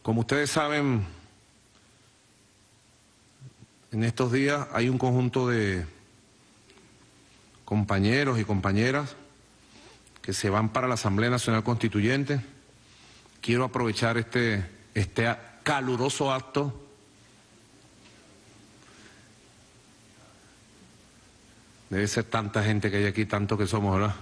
Como ustedes saben, en estos días hay un conjunto de compañeros y compañeras que se van para la Asamblea Nacional Constituyente. Quiero aprovechar este caluroso acto debe ser tanta gente que hay aquí, tanto que somos, ¿verdad?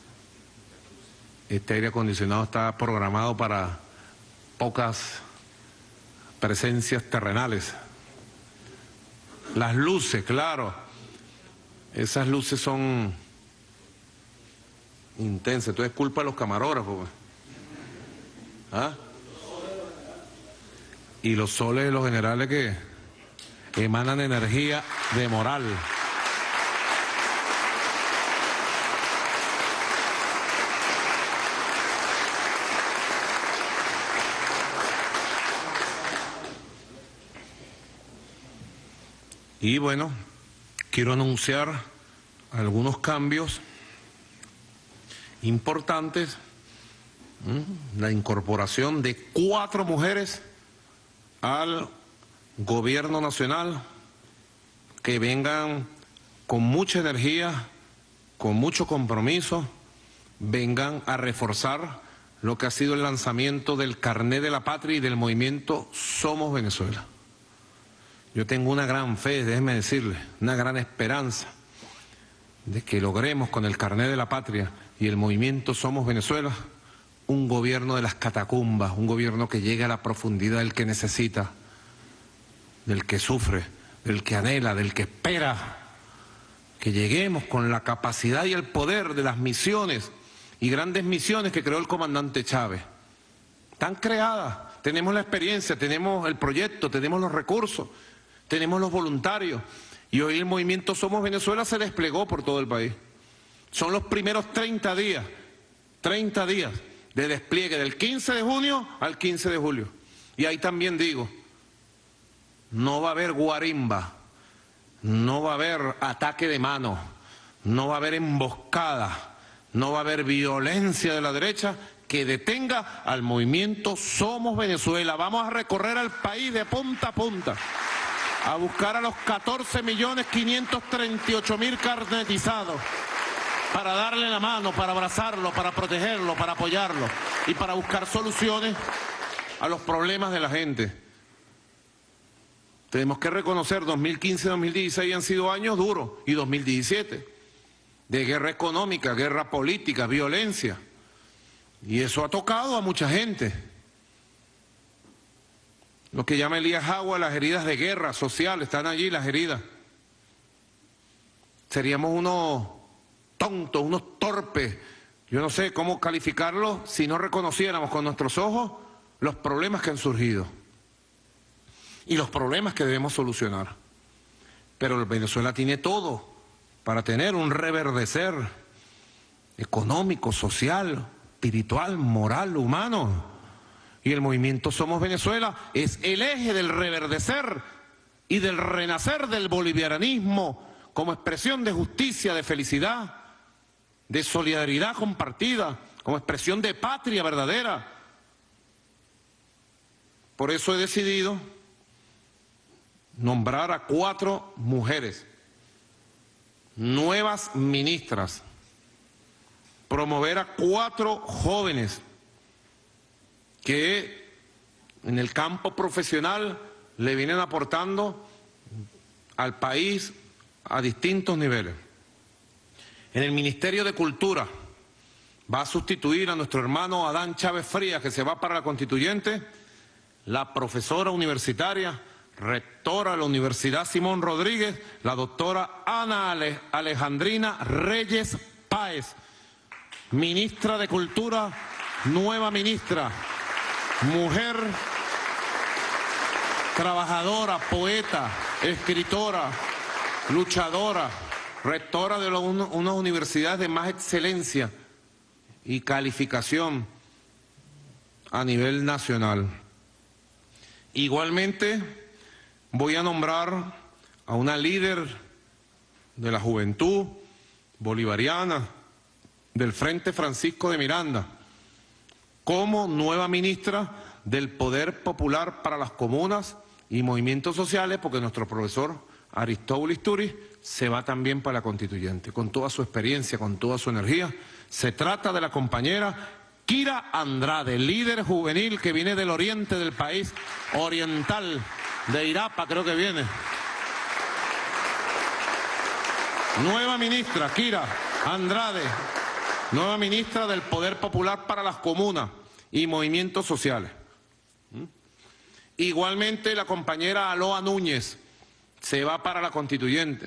Este aire acondicionado está programado para pocas presencias terrenales. Las luces, claro, esas luces son intensas. Entonces es culpa de los camarógrafos. ¿Ah? Y los soles de los generales que emanan energía de moral. Y bueno, quiero anunciar algunos cambios importantes. La incorporación de 4 mujeres al gobierno nacional que vengan con mucha energía, con mucho compromiso, vengan a reforzar lo que ha sido el lanzamiento del Carné de la Patria y del movimiento Somos Venezuela. Yo tengo una gran fe, déjenme decirles, una gran esperanza de que logremos con el Carné de la Patria y el movimiento Somos Venezuela un gobierno de las catacumbas, un gobierno que llegue a la profundidad del que necesita, del que sufre, del que anhela, del que espera, que lleguemos con la capacidad y el poder de las misiones y grandes misiones que creó el comandante Chávez. Están creadas, tenemos la experiencia, tenemos el proyecto, tenemos los recursos, tenemos los voluntarios, y hoy el movimiento Somos Venezuela se desplegó por todo el país. Son los primeros 30 días de despliegue, del 15 de junio al 15 de julio. Y ahí también digo, no va a haber guarimba, no va a haber ataque de mano, no va a haber emboscada, no va a haber violencia de la derecha que detenga al movimiento Somos Venezuela. Vamos a recorrer al país de punta a punta, a buscar a los 14.538.000 carnetizados, para darle la mano, para abrazarlo, para protegerlo, para apoyarlo y para buscar soluciones a los problemas de la gente. Tenemos que reconocer, 2015 y 2016 han sido años duros, y 2017, de guerra económica, guerra política, violencia, y eso ha tocado a mucha gente. Lo que llama Elías Agua las heridas de guerra social, están allí las heridas. Seríamos unos tontos, unos torpes, yo no sé cómo calificarlo, si no reconociéramos con nuestros ojos los problemas que han surgido y los problemas que debemos solucionar. Pero Venezuela tiene todo para tener un reverdecer económico, social, espiritual, moral, humano. Y el movimiento Somos Venezuela es el eje del reverdecer y del renacer del bolivarianismo como expresión de justicia, de felicidad, de solidaridad compartida, como expresión de patria verdadera. Por eso he decidido nombrar a 4 mujeres, nuevas ministras, promover a 4 jóvenes que en el campo profesional le vienen aportando al país a distintos niveles. En el Ministerio de Cultura va a sustituir a nuestro hermano Adán Chávez Frías, que se va para la Constituyente, la profesora universitaria, rectora de la Universidad Simón Rodríguez, la doctora Ana Alejandrina Reyes Páez, ministra de Cultura, nueva ministra, mujer, trabajadora, poeta, escritora, luchadora, rectora de unas universidades de más excelencia y calificación a nivel nacional. Igualmente voy a nombrar a una líder de la juventud bolivariana del Frente Francisco de Miranda como nueva ministra del Poder Popular para las Comunas y Movimientos Sociales, porque nuestro profesor Aristóbulo Isturiz se va también para la Constituyente, con toda su experiencia, con toda su energía. Se trata de la compañera Kira Andrade, líder juvenil que viene del oriente del país, oriental, de Irapa creo que viene. Nueva ministra, Kira Andrade, nueva ministra del Poder Popular para las Comunas y Movimientos Sociales. Igualmente la compañera Aloa Núñez se va para la Constituyente.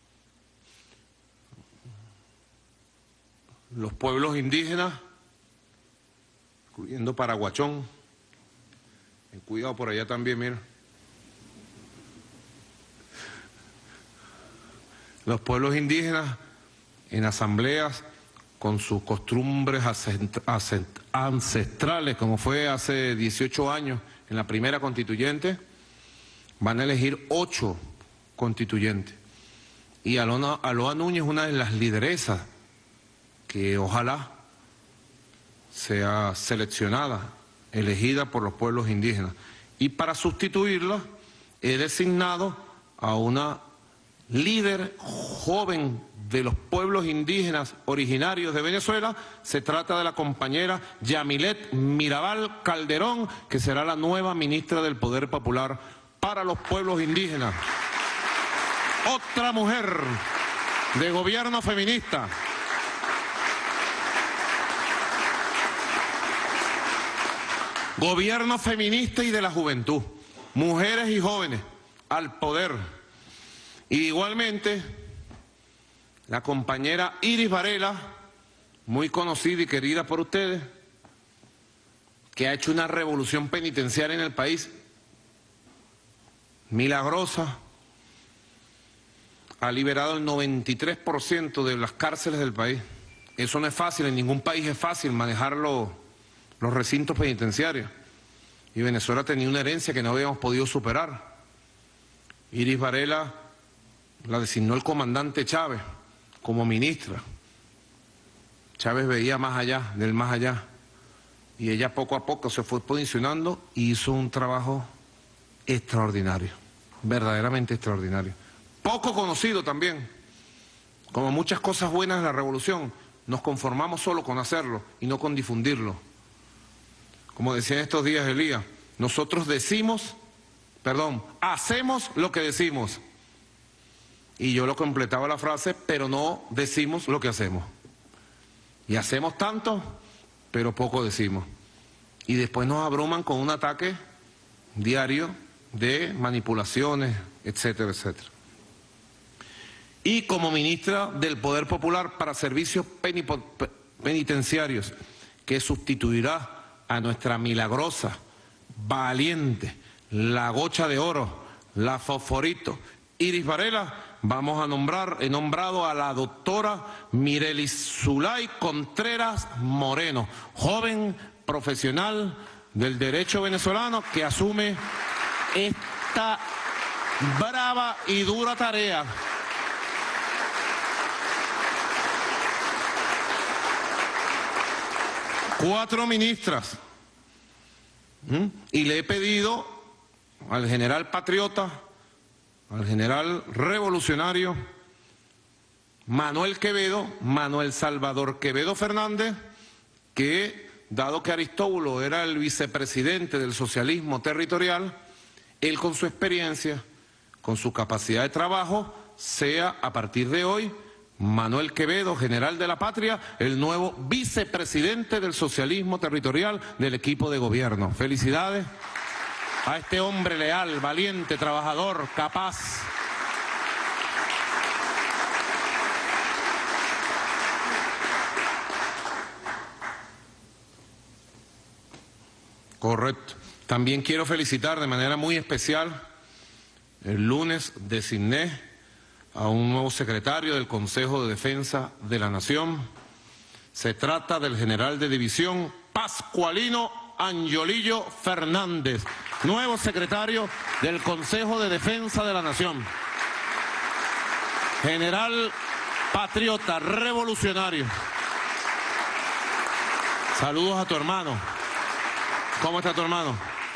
Los pueblos indígenas, incluyendo Paraguachón, cuidado por allá también, mira. Los pueblos indígenas en asambleas con sus costumbres ancestrales, como fue hace 18 años en la primera constituyente, van a elegir 8 constituyentes. Y Aloa Núñez es una de las lideresas que ojalá sea seleccionada, elegida por los pueblos indígenas. Y para sustituirla he designado a una líder joven de los pueblos indígenas originarios de Venezuela. Se trata de la compañera Yamilet Mirabal Calderón, que será la nueva ministra del Poder Popular para los pueblos indígenas. Otra mujer de gobierno feminista. Gobierno feminista y de la juventud. Mujeres y jóvenes al poder. Y igualmente, la compañera Iris Varela, muy conocida y querida por ustedes, que ha hecho una revolución penitenciaria en el país, milagrosa, ha liberado el 93% de las cárceles del país. Eso no es fácil, en ningún país es fácil manejar los recintos penitenciarios. Y Venezuela tenía una herencia que no habíamos podido superar. Iris Varela la designó el comandante Chávez como ministra. Chávez veía más allá, del más allá. Y ella poco a poco se fue posicionando y hizo un trabajo extraordinario, verdaderamente extraordinario. Poco conocido también. Como muchas cosas buenas de la revolución, nos conformamos solo con hacerlo y no con difundirlo. Como decía en estos días Elías, nosotros hacemos lo que decimos. Y yo lo completaba la frase, pero no decimos lo que hacemos. Y hacemos tanto, pero poco decimos. Y después nos abruman con un ataque diario de manipulaciones, etcétera, etcétera. Y como ministra del Poder Popular para Servicios Penitenciarios, que sustituirá a nuestra milagrosa, valiente, la Gocha de Oro, la Fosforito, Iris Varela, he nombrado a la doctora Mirelis Zulay Contreras Moreno, joven profesional del derecho venezolano que asume esta brava y dura tarea. Cuatro ministras. Y le he pedido al general patriota, al general revolucionario Manuel Salvador Quevedo Fernández, que dado que Aristóbulo era el vicepresidente del socialismo territorial, él con su experiencia, con su capacidad de trabajo, sea a partir de hoy Manuel Quevedo, general de la patria, el nuevo vicepresidente del socialismo territorial del equipo de gobierno. Felicidades a este hombre leal, valiente, trabajador, capaz. Correcto. También quiero felicitar de manera muy especial, el lunes designé a un nuevo secretario del Consejo de Defensa de la Nación. Se trata del general de división Pascualino Angiolillo Fernández, nuevo secretario del Consejo de Defensa de la Nación. General patriota, revolucionario. Saludos a tu hermano. ¿Cómo está tu hermano?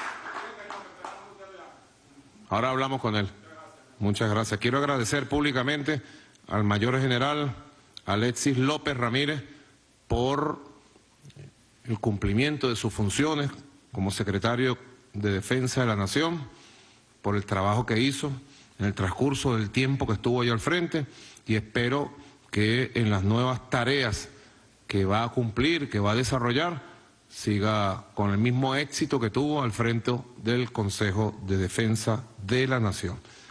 Ahora hablamos con él. Muchas gracias. Quiero agradecer públicamente al mayor general Alexis López Ramírez por el cumplimiento de sus funciones como secretario de Defensa de la Nación, por el trabajo que hizo en el transcurso del tiempo que estuvo ahí al frente, y espero que en las nuevas tareas que va a cumplir, que va a desarrollar, siga con el mismo éxito que tuvo al frente del Consejo de Defensa de la Nación.